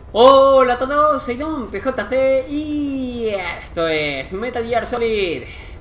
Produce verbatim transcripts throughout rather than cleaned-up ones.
Hola a todos, soy Don P J C y esto es Metal Gear Solid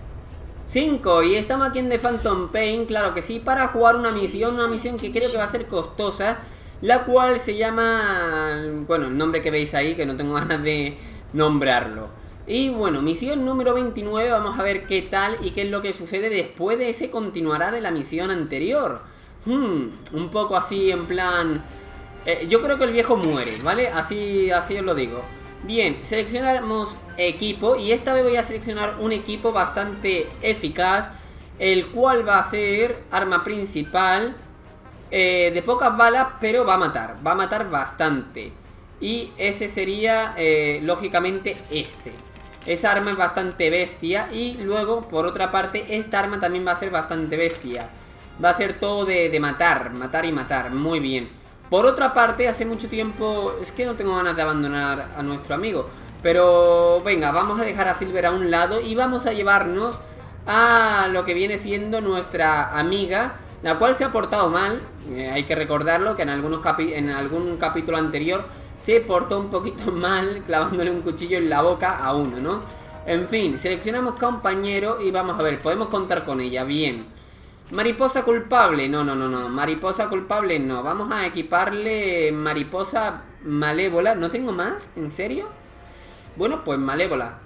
cinco y estamos aquí en The Phantom Pain, claro que sí, para jugar una misión, una misión que creo que va a ser costosa, la cual se llama, bueno, el nombre que veis ahí, que no tengo ganas de nombrarlo. Y bueno, misión número veintinueve, vamos a ver qué tal y qué es lo que sucede después de ese continuará de la misión anterior. Hmm, un poco así en plan... Eh, yo creo que el viejo muere, ¿vale? Así, así os lo digo. Bien, seleccionamos equipo y esta vez voy a seleccionar un equipo bastante eficaz, el cual va a ser arma principal, eh, de pocas balas, pero va a matar, va a matar bastante. Y ese sería, eh, lógicamente, este. Esa arma es bastante bestia y luego, por otra parte, esta arma también va a ser bastante bestia. Va a ser todo de, de matar, matar y matar, muy bien. Por otra parte, hace mucho tiempo... Es que no tengo ganas de abandonar a nuestro amigo. Pero venga, vamos a dejar a Silver a un lado y vamos a llevarnos a lo que viene siendo nuestra amiga, la cual se ha portado mal. Eh, hay que recordarlo, que en, algunos capi en algún capítulo anterior se portó un poquito mal, clavándole un cuchillo en la boca a uno, ¿no? En fin, seleccionamos compañero y vamos a ver, podemos contar con ella, bien. Mariposa culpable, no, no, no, no, mariposa culpable no, vamos a equiparle mariposa malévola, ¿no tengo más? ¿En serio? Bueno, pues malévola.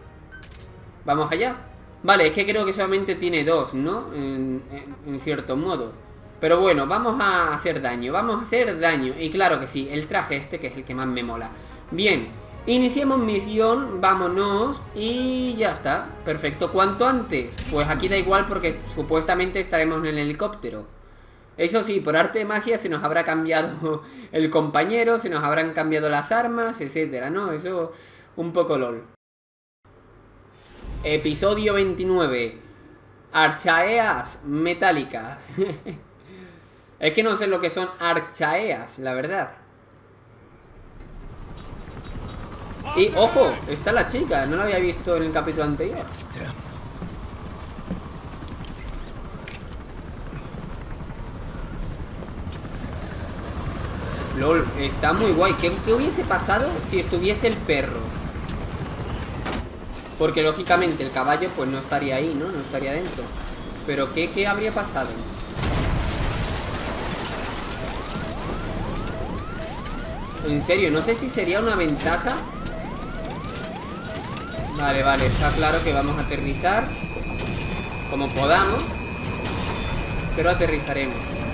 Vamos allá. Vale, es que creo que solamente tiene dos, ¿no? En, en, en cierto modo. Pero bueno, vamos a hacer daño, vamos a hacer daño. Y claro que sí, el traje este que es el que más me mola. Bien. Iniciemos misión, vámonos y ya está, perfecto. ¿Cuánto antes? Pues aquí da igual porque supuestamente estaremos en el helicóptero. Eso sí, por arte de magia se nos habrá cambiado el compañero, se nos habrán cambiado las armas, etcétera, ¿no? Eso un poco lol. Episodio veintinueve. Archaeas metálicas. Es que no sé lo que son archaeas, la verdad. Y ojo, está la chica, no la había visto en el capítulo anterior. LOL, está muy guay. ¿Qué, qué hubiese pasado si estuviese el perro? Porque lógicamente el caballo pues no estaría ahí, ¿no? No estaría dentro. Pero ¿qué, qué habría pasado? En serio, no sé si sería una ventaja. Vale, vale, está claro que vamos a aterrizar como podamos, pero aterrizaremos.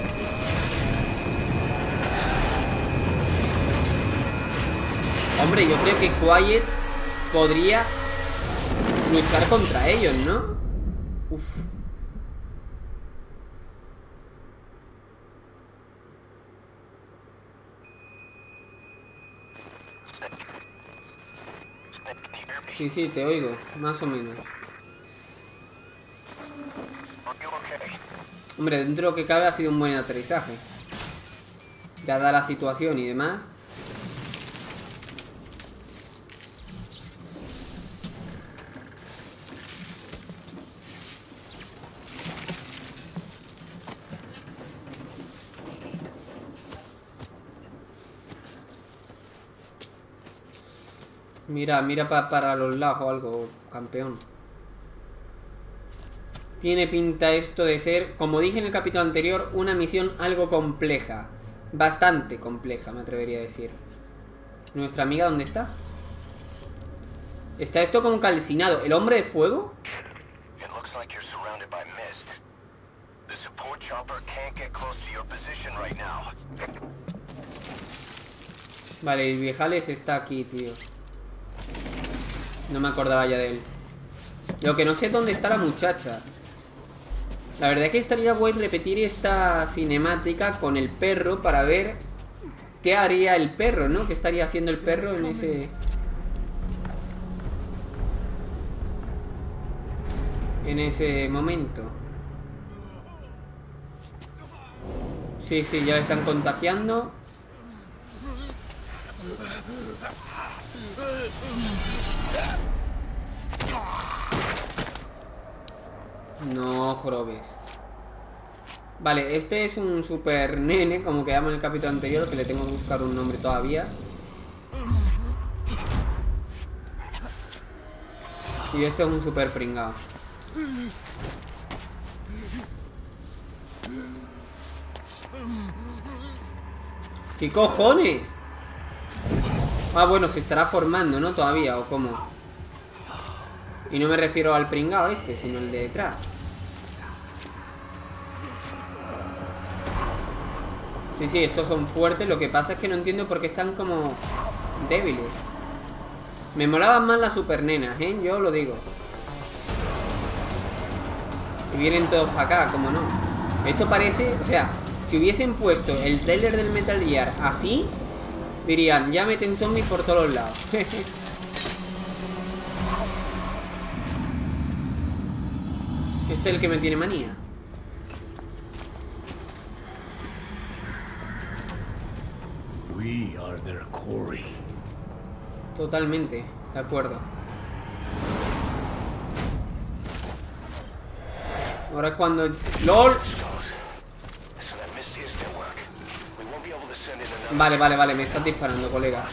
Hombre, yo creo que Quiet podría luchar contra ellos, ¿no? Uf. Sí, sí, te oigo, más o menos. Hombre, dentro de lo que cabe ha sido un buen aterrizaje, dada la situación y demás. Mira, mira pa para los lados o algo, campeón. Tiene pinta esto de ser, como dije en el capítulo anterior, una misión algo compleja. Bastante compleja, me atrevería a decir. ¿Nuestra amiga dónde está? Está esto como calcinado. ¿El hombre de fuego? Vale, el viejales está aquí, tío. No me acordaba ya de él. Lo que no sé es dónde está la muchacha. La verdad es que estaría guay repetir esta cinemática con el perro para ver qué haría el perro, ¿no? ¿Qué estaría haciendo el perro en ese... en ese momento? Sí, sí, ya le están contagiando. No jorobes. Vale, este es un super nene, como quedamos en el capítulo anterior, que le tengo que buscar un nombre todavía. Y este es un super pringao. ¿Qué cojones? Ah, bueno, se estará formando, ¿no? Todavía, ¿o cómo? Y no me refiero al pringao este, sino el de detrás. Sí, sí, estos son fuertes. Lo que pasa es que no entiendo por qué están como débiles. Me molaban más las super nenas, ¿eh? Yo lo digo. Y vienen todos para acá, como no. Esto parece, o sea, si hubiesen puesto el trailer del Metal Gear así, dirían, ya meten zombies por todos los lados. Este es el que me tiene manía. We are their quarry. Totalmente, de acuerdo. Ahora es cuando... ¡LOL! Vale, vale, vale, me estás disparando, colega.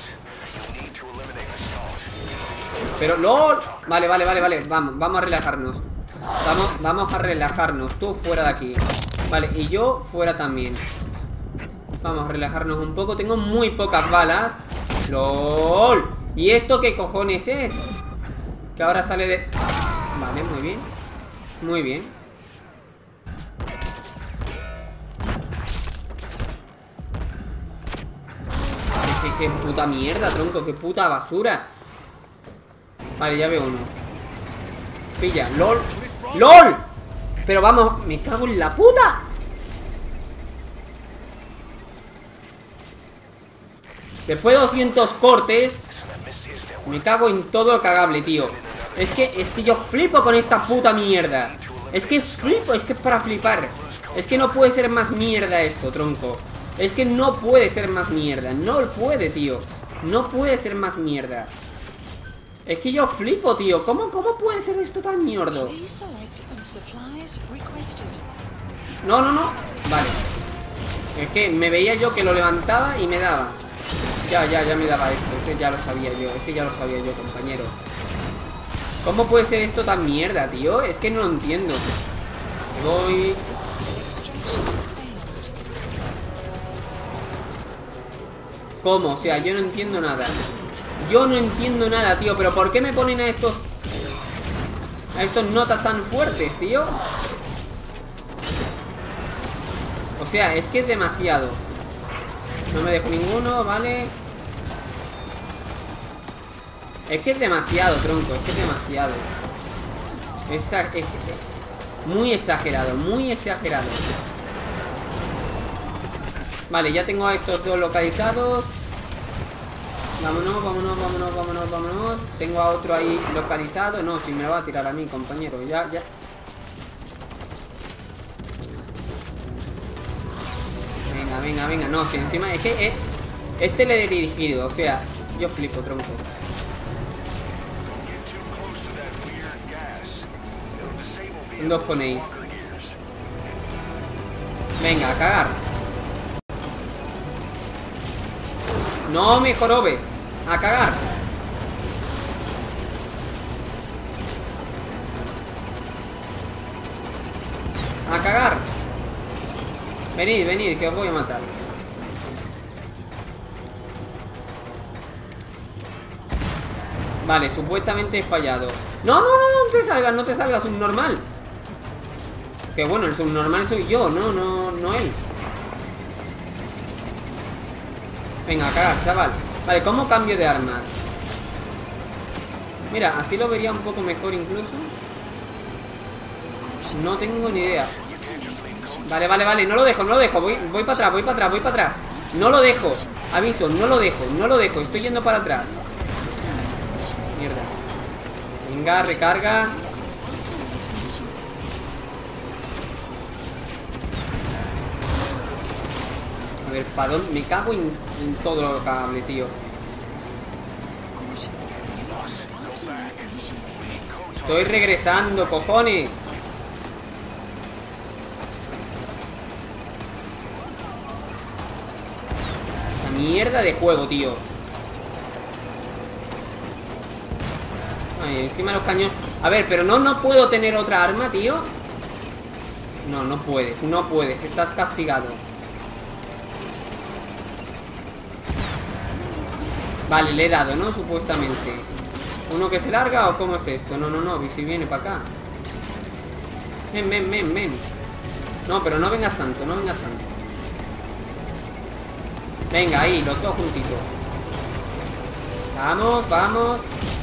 Pero ¡LOL! Vale, vale, vale, vale. Vamos, vamos a relajarnos. Vamos, vamos a relajarnos. Tú fuera de aquí. Vale, y yo fuera también. Vamos a relajarnos un poco. Tengo muy pocas balas. ¡LOL! ¿Y esto qué cojones es? Que ahora sale de... Vale, muy bien. Muy bien. Qué, qué puta mierda, tronco. Qué puta basura. Vale, ya veo uno. Pilla, LOL. ¡LOL! Pero vamos, me cago en la puta. Después de doscientos cortes, me cago en todo lo cagable, tío. Es que, es que yo flipo con esta puta mierda. Es que flipo, es que es para flipar. Es que no puede ser más mierda esto, tronco. Es que no puede ser más mierda. No puede, tío. No puede ser más mierda. Es que yo flipo, tío. ¿Cómo, cómo puede ser esto tan mierdo? No, no, no. Vale. Es que me veía yo que lo levantaba y me daba. Ya, ya, ya me daba esto. Ese ya lo sabía yo. Ese ya lo sabía yo, compañero. ¿Cómo puede ser esto tan mierda, tío? Es que no lo entiendo. Voy... ¿Cómo? O sea, yo no entiendo nada. Yo no entiendo nada, tío. Pero ¿por qué me ponen a estos... a estos notas tan fuertes, tío? O sea, es que es demasiado. No me dejo ninguno, ¿vale? Es que es demasiado, tronco. Es que es demasiado. Es, es, es muy exagerado, muy exagerado. Vale, ya tengo a estos dos localizados. Vámonos, vámonos, vámonos, vámonos, vámonos. Tengo a otro ahí localizado. No, si me va a tirar a mí, compañero. Ya, ya. Venga, venga, venga. No, si encima es que es, este le he dirigido. O sea, yo flipo, tronco. ¿Dónde os ponéis? Venga, a cagar. No me jorobes. A cagar. A cagar. Venid, venid, que os voy a matar. Vale, supuestamente he fallado. No, no, no, no te salgas, no te salgas, subnormal. Que bueno, el subnormal soy yo, no, no, no él. Venga, a cagar, chaval. Vale, ¿cómo cambio de armas? Mira, así lo vería un poco mejor incluso. No tengo ni idea. Vale, vale, vale, no lo dejo, no lo dejo. Voy, voy para atrás, voy para atrás, voy para atrás. No lo dejo. Aviso, no lo dejo, no lo dejo. Estoy yendo para atrás. Mierda. Venga, recarga. A ver, ¿para dónde? Me cago en, en todo lo cable, tío. Estoy regresando, cojones. La mierda de juego, tío. Ahí, encima de los cañones. A ver, pero no, no puedo tener otra arma, tío. No, no puedes, no puedes. Estás castigado. Vale, le he dado, ¿no? Supuestamente. ¿Uno que se larga o cómo es esto? No, no, no, si viene para acá. Ven, ven, ven, ven. No, pero no vengas tanto, no vengas tanto. Venga, ahí, los dos juntitos. Vamos, vamos.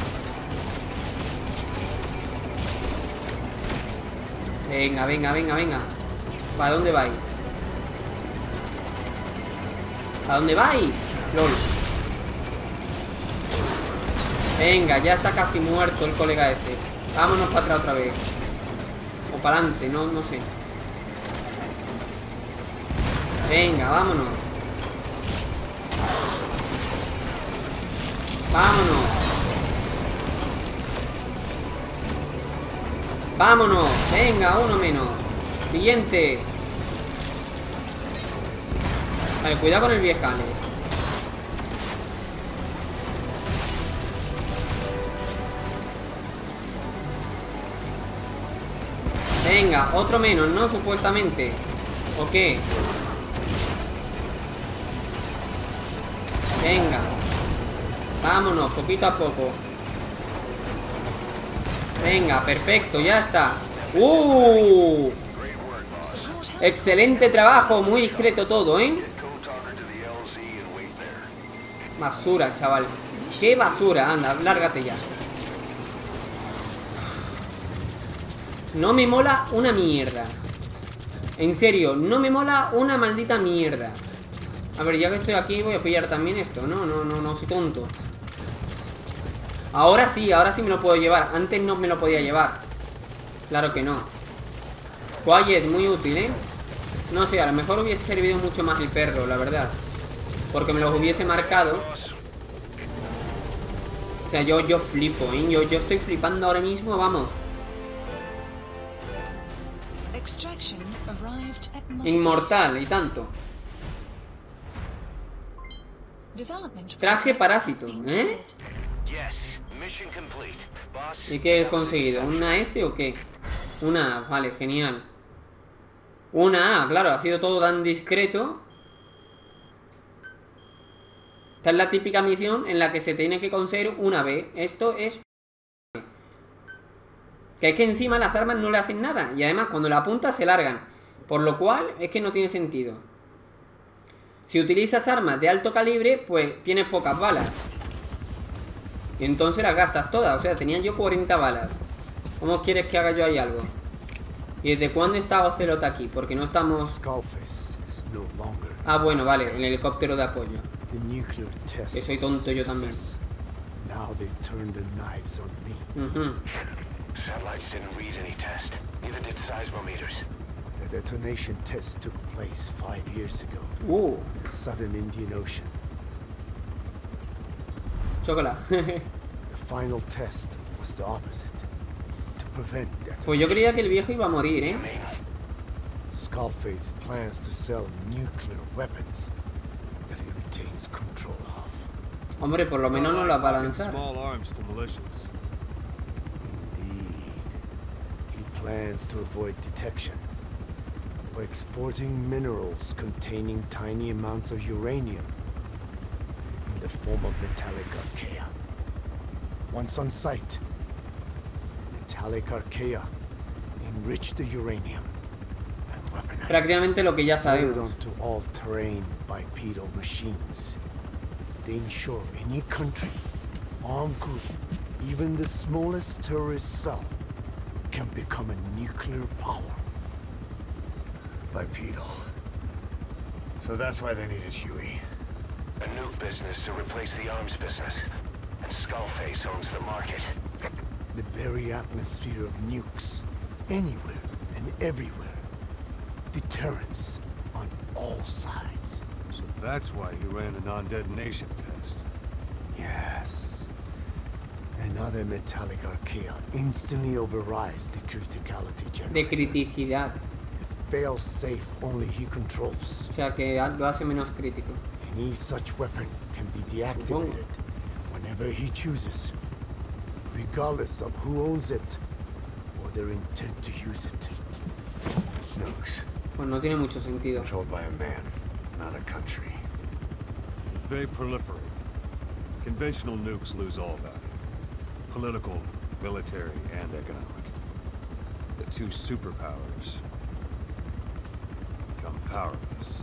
Venga, venga, venga, venga. ¿Para dónde vais? ¿Para dónde vais? LOL. Venga, ya está casi muerto el colega ese. Vámonos para atrás otra vez. O para adelante, no, no sé. Venga, vámonos. Vámonos. Vámonos. Venga, uno menos. Siguiente. Vale, cuidado con el viejales. Venga, otro menos, ¿no? Supuestamente. ¿O qué? Venga. Vámonos, poquito a poco. Venga, perfecto, ya está. ¡Uh! Excelente trabajo, muy discreto todo, ¿eh? Basura, chaval. ¡Qué basura! Anda, lárgate ya. No me mola una mierda. En serio, no me mola una maldita mierda. A ver, ya que estoy aquí voy a pillar también esto. No, no, no, no, soy tonto. Ahora sí, ahora sí me lo puedo llevar. Antes no me lo podía llevar. Claro que no. Quiet, muy útil, ¿eh? No sé, a lo mejor hubiese servido mucho más el perro, la verdad. Porque me los hubiese marcado. O sea, yo, yo flipo, ¿eh? Yo, yo estoy flipando ahora mismo, vamos. Inmortal, y tanto. Traje parásito, ¿eh? ¿Y qué he conseguido? ¿Una S o qué? Una A, vale, genial. Una A, claro, ha sido todo tan discreto. Esta es la típica misión en la que se tiene que conseguir una B. Esto es... Que es que encima las armas no le hacen nada. Y además cuando la apuntas se largan. Por lo cual es que no tiene sentido. Si utilizas armas de alto calibre, pues tienes pocas balas. Y entonces las gastas todas. O sea, tenía yo cuarenta balas. ¿Cómo quieres que haga yo ahí algo? ¿Y desde cuándo está Ocelot aquí? Porque no estamos... Ah, bueno, vale, el helicóptero de apoyo. Que soy tonto yo también. Uh-huh. Satellites didn't read any test. Neither did seismometers. The detonation test took place five years ago Uh. in the southern Indian Ocean. Chócala. The final test was the opposite. To prevent detonation. Pues yo creía que el viejo iba a morir, ¿eh? Skullface plans to sell nuclear weapons that he retains control of. Hombre, por lo menos no la va a lanzar. Plans to avoid detection by exporting minerals containing tiny amounts of uranium in the form of metallic archaea. Once on site, the metallic archaea enrich the uranium and weaponize Prácticamente lo que ya it sabemos. onto all-terrain bipedal machines. They ensure any country, armed group, even the smallest terrorist cell can become a nuclear power. Bipedal. So that's why they needed Huey. A nuke business to replace the arms business. And Skullface owns the market. The very atmosphere of nukes, anywhere and everywhere. Deterrence on all sides. So that's why he ran a non-detonation test. Yes. Another metallic archaea instantly overrides the criticality generator. De criticidad. It fails safe only he controls. O sea que lo hace menos crítico. Any such weapon can be deactivated whenever he chooses, regardless of who owns it or their intent to use it. Nukes. Pues no tiene mucho sentido. Controlled by a man, not a country. If they proliferate, conventional nukes lose all value. Political, military, and economic. The two superpowers become powerless.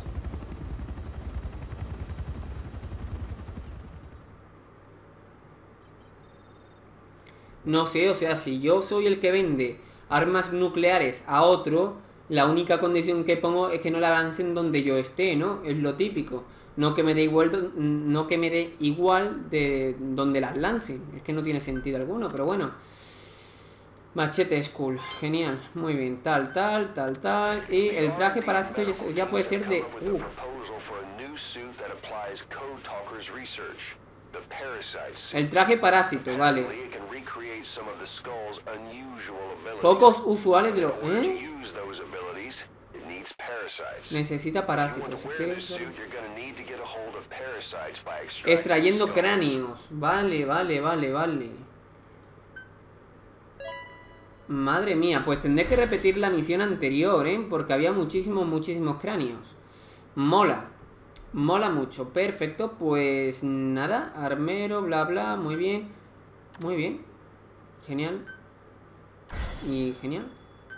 No sé, o sea, si yo soy el que vende armas nucleares a otro, la única condición que pongo es que no la lancen donde yo esté, ¿no? Es lo típico. No que me dé igual, no que me dé igual de donde las lancen. Es que no tiene sentido alguno, pero bueno. Machete Skull, genial, muy bien, tal, tal, tal, tal. Y el traje parásito ya, ya puede ser de... Uh. El traje parásito, vale. Pocos usuales de los... ¿Eh? Necesita parásitos. Extrayendo cráneos. Vale, vale, vale, vale. Madre mía, pues tendré que repetir la misión anterior, ¿eh? Porque había muchísimos, muchísimos cráneos. Mola. Mola mucho. Perfecto, pues nada. Armero, bla, bla. Muy bien. Muy bien. Genial. Y genial.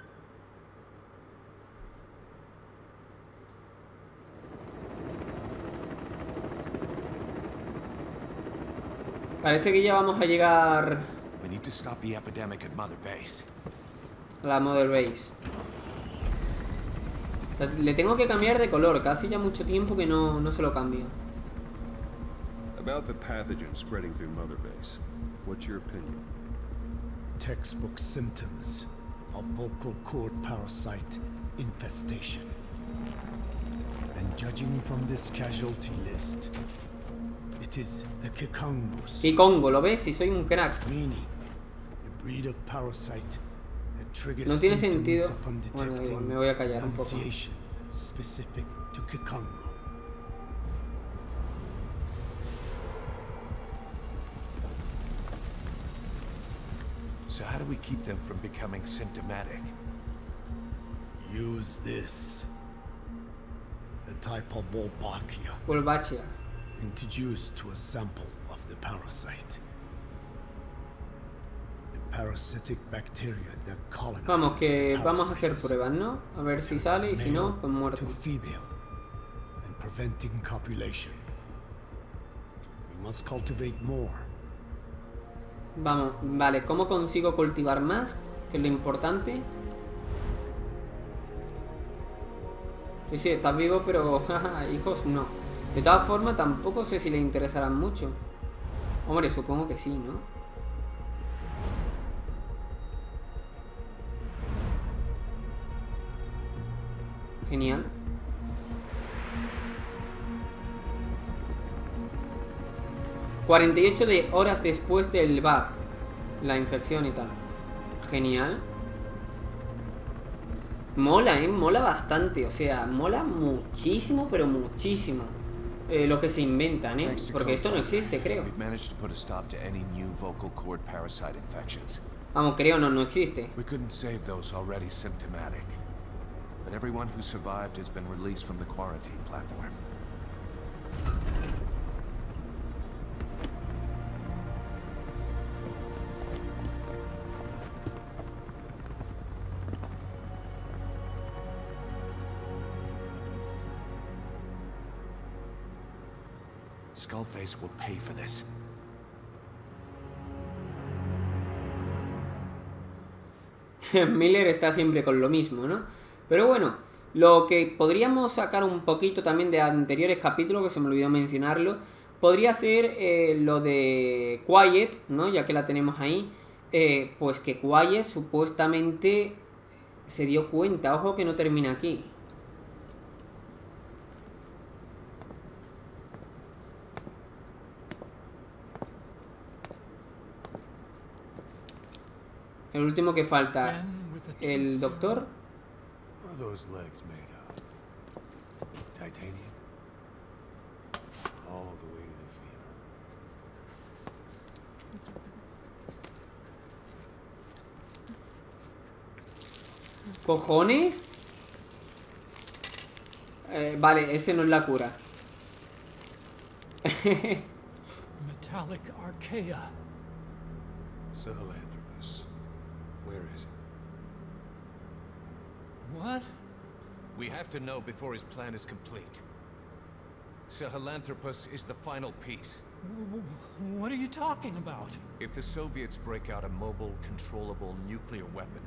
Parece que ya vamos a llegar We need to stop the epidemic at Mother Base. a la Mother Base. Le tengo que cambiar de color, casi ya mucho tiempo que no, no se lo cambio. About the pathogen spreading through Mother Base, what's your opinion? Textbook symptoms of vocal cord parasite infestation. And judging from this casualty list, it is the Kikongo. Y Congo, ¿lo ves? Si soy un crack. Meaning, a breed of parasite that triggers No tiene symptoms sentido. upon Bueno, da igual, detecting me voy a callar un poco. pronunciation specific to Kikongo. So how do we keep them from becoming symptomatic? Use this. A type of Wolbachia Wolbachia. introduced to a sample of the parasite. The parasitic bacteria that colonizes Vamos, que the vamos a hacer parasites. pruebas, ¿no? A ver si sale y si no, Male pues muerto. to female, and preventing copulation. We must cultivate more. Vamos, vale, ¿cómo consigo cultivar más? Que es lo importante. Sí, sí, estás vivo, pero hijos no. De todas formas, tampoco sé si le interesarán mucho. Hombre, supongo que sí, ¿no? Genial. cuarenta y ocho de horas después del bug. La infección y tal. Genial. Mola, ¿eh? Mola bastante. O sea, mola muchísimo, pero muchísimo. Eh, lo que se inventan, ¿eh? Porque esto no existe, creo. We've managed to put a stop to any new vocal cord parasite infections. Vamos, creo, no, no existe. We couldn't save those already symptomatic. But everyone who survived has been released from the quarantine platform. Skullface will pay for this. Miller está siempre con lo mismo, ¿no? Pero bueno, lo que podríamos sacar un poquito también de anteriores capítulos, que se me olvidó mencionarlo, podría ser eh, lo de Quiet, ¿no? Ya que la tenemos ahí, eh, pues que Quiet supuestamente se dio cuenta. Ojo que no termina aquí. El último que falta, el doctor. What are those legs made of? Titanium? All the way to the femur. ¿Cojones? Eh, vale, ese no es la cura. Metallic Archaea. Sahelanthropus. Where is it? What? We have to know before his plan is complete. Sahelanthropus is the final piece. W- w- What are you talking about? If the Soviets break out a mobile, controllable nuclear weapon,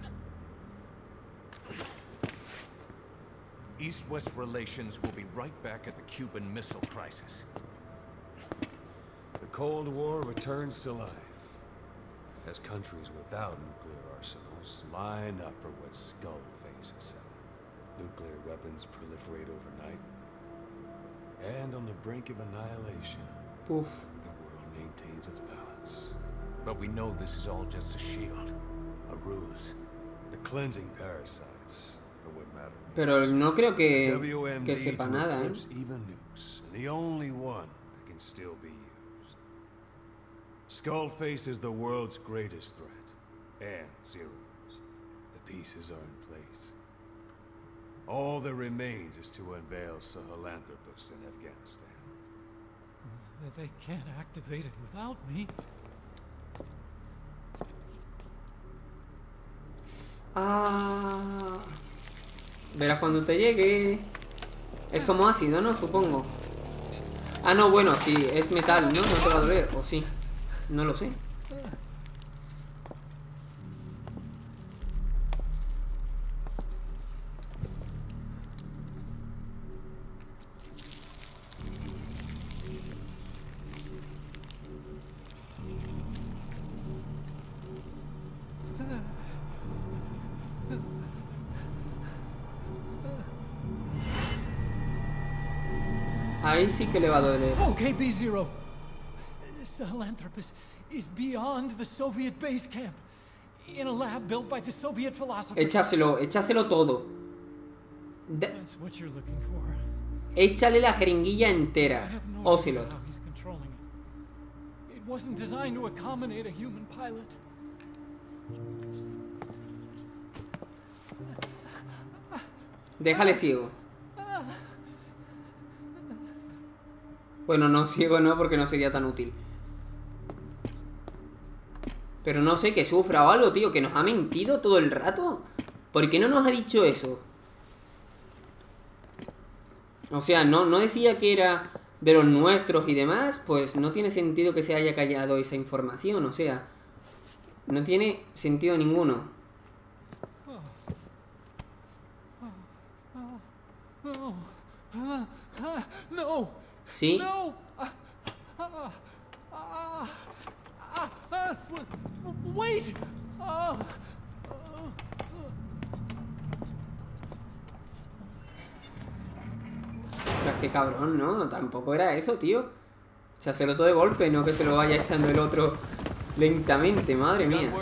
East-West relations will be right back at the Cuban Missile Crisis. The Cold War returns to life, as countries without nuclear arsenals line up for what Skullface is selling. Nuclear weapons proliferate overnight, and on the brink of annihilation, Uf. the world maintains its balance. But we know this is all just a shield, a ruse. The cleansing parasites are what matter. Pero no creo que, W M D que sepa to nada, ¿eh? eclipse even nukes, and the only one that can still be used. Skullface is the world's greatest threat, and Zero's. The pieces are in place. All that remains is to unveil Sahelanthropus in Afghanistan. They can't activate it without me. Ah, verás cuando te llegue. Es como ácido, ¿no? Supongo. Ah, no, bueno, si es metal, ¿no? No te va a doler, o sí. No lo sé. Ahí sí que le va a doler. Okay, B zero. Sahelanthropus is beyond the Soviet base camp, in a lab built by the Soviet philosophers. Échaselo, échaselo todo. De That's what you're looking for. Échale la jeringuilla I entera. have no idea Ocelot. how he's controlling it. It wasn't designed to accommodate a human pilot. Déjale ciego. Bueno, no, ciego no, porque no sería tan útil. Pero no sé, que sufra o algo, tío. Que nos ha mentido todo el rato. ¿Por qué no nos ha dicho eso? O sea, no, no decía que era de los nuestros y demás. Pues no tiene sentido que se haya callado esa información. O sea, no tiene sentido ninguno. No. Uh, uh, no. ¿Sí? No. Uh, uh, uh, uh, uh, uh, wait. Uh, Pero es que cabrón, ¿no? Tampoco era eso, tío. Echáselo todo de golpe, no que se lo vaya echando el otro lentamente, madre mía.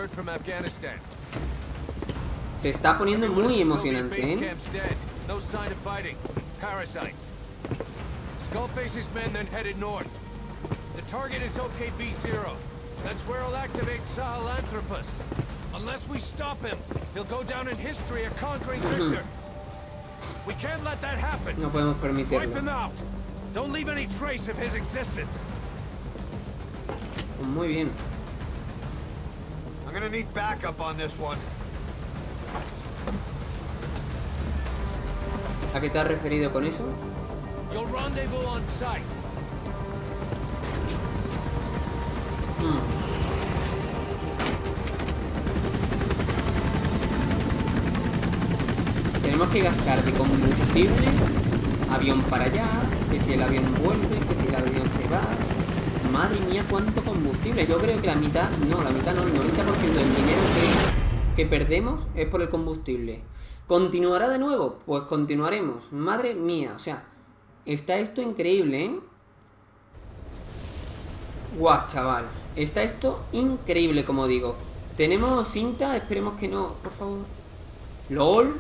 Se está poniendo muy emocionante, ¿eh? No sign of fighting. Parasites. Skullface's men then headed north. The target is O K B zero. That's where he'll activate Sahelanthropus. Unless we stop him, he'll go down in history a conquering victor. We can't let that happen. No podemos permitirlo. Wipe him out. Don't leave any trace of his existence. Pues muy bien. I'm gonna need backup on this one. ¿A qué te has referido con eso? You'll rendezvous on site. Hmm. Tenemos que gastar de combustible, avión para allá, que si el avión vuelve, que si el avión se va. Madre mía, cuánto combustible. Yo creo que la mitad, no, la mitad no, el noventa por ciento del dinero que, que perdemos es por el combustible. ¿Continuará de nuevo? Pues continuaremos. Madre mía, o sea, está esto increíble, ¿eh? Guau, chaval. Está esto increíble, como digo. Tenemos cinta, esperemos que no, por favor. LOL.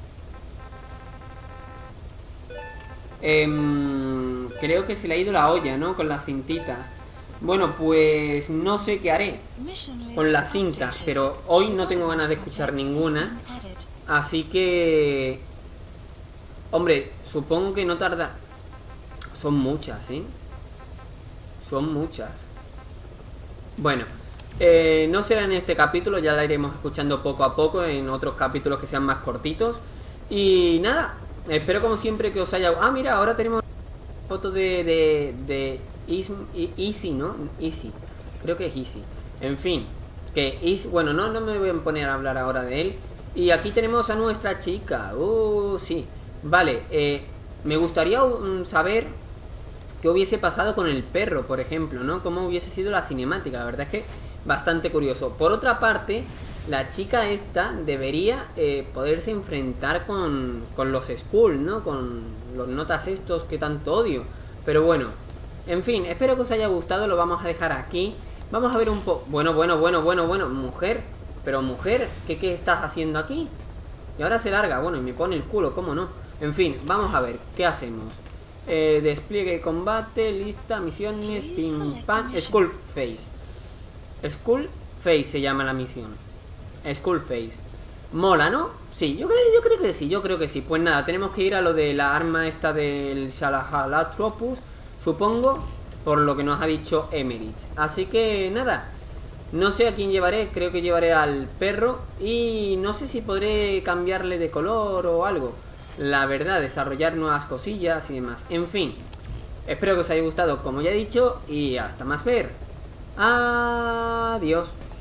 Eh, creo que se le ha ido la olla, ¿no? Con las cintitas. Bueno, pues no sé qué haré con las cintas, pero hoy no tengo ganas de escuchar ninguna. Así que... Hombre, supongo que no tarda... Son muchas, ¿eh? Son muchas. Bueno, eh, no será en este capítulo, ya la iremos escuchando poco a poco en otros capítulos que sean más cortitos. Y nada, espero como siempre que os haya... Ah, mira, ahora tenemos foto de... de, de Easy, ¿no? Easy, creo que es Easy. En fin, que Easy... Bueno, no, no me voy a poner a hablar ahora de él. Y aquí tenemos a nuestra chica. Uh, sí. Vale, eh, me gustaría um, saber qué hubiese pasado con el perro, por ejemplo, ¿no? Cómo hubiese sido la cinemática. La verdad es que bastante curioso. Por otra parte, la chica esta debería eh, poderse enfrentar con, con los Skull, ¿no? Con los notas estos que tanto odio. Pero bueno, en fin, espero que os haya gustado. Lo vamos a dejar aquí. Vamos a ver un poco... Bueno, bueno, bueno, bueno, bueno. Mujer, pero mujer, ¿qué, qué estás haciendo aquí? Y ahora se larga. Bueno, y me pone el culo, ¿cómo no? En fin, vamos a ver, ¿qué hacemos? Eh, despliegue, combate, lista, misiones, pim, pam, Skull Face. Skull Face se llama la misión. Skull Face. Mola, ¿no? Sí, yo creo, yo creo que sí, yo creo que sí. Pues nada, tenemos que ir a lo de la arma esta del Sahelanthropus, supongo, por lo que nos ha dicho Emerich. Así que nada, no sé a quién llevaré, creo que llevaré al perro. Y no sé si podré cambiarle de color o algo. La verdad, desarrollar nuevas cosillas y demás. En fin, espero que os haya gustado, como ya he dicho. Y hasta más ver. Adiós.